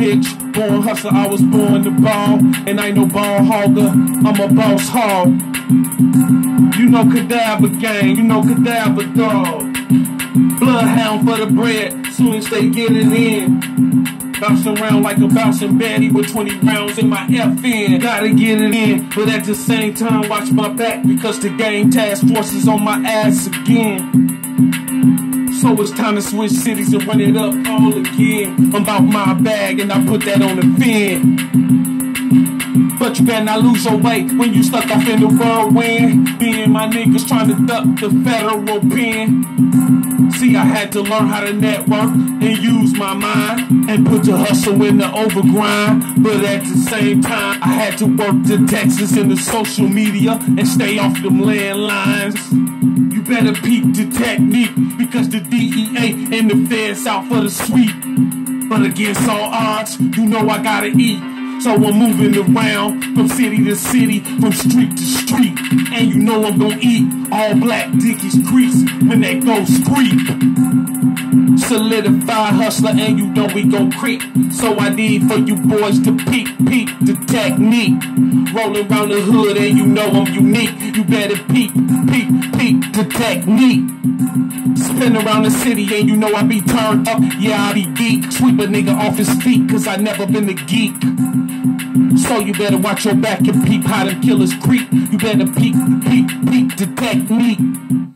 bitch. Born hustler, I was born to ball. And I ain't no ball hogger, I'm a boss hog. You know Cadaver gang, you know Cadaver dog. Bloodhound for the bread, soon as they get it in. Bouncing around like a bouncing baddie with 20 rounds in my FN. Gotta get it in, but at the same time watch my back, because the game task force is on my ass again. So it's time to switch cities and run it up all again. I'm about my bag and I put that on the fin. But you better not lose your way when you stuck off in the whirlwind. Me and my niggas trying to duck the federal pen. See, I had to learn how to network and use my mind and put the hustle in the overgrind. But at the same time, I had to work the Texas and the social media and stay off them landlines. You better peep the technique, because the DEA and the feds out for the sweep. But against all odds, you know I gotta eat. So I'm moving around from city to city, from street to street. And you know I'm gonna eat all black Dickies crease when that goes creep. Solidified hustler, and you know we gon' creep. So I need for you boys to peep the technique. Rolling around the hood and you know I'm unique. You better peep the technique. Spin around the city and you know I be turned up. Yeah, I be geek. Sweep a nigga off his feet, cause I never been a geek. So you better watch your back and peep how them killers creep. You better peep the technique.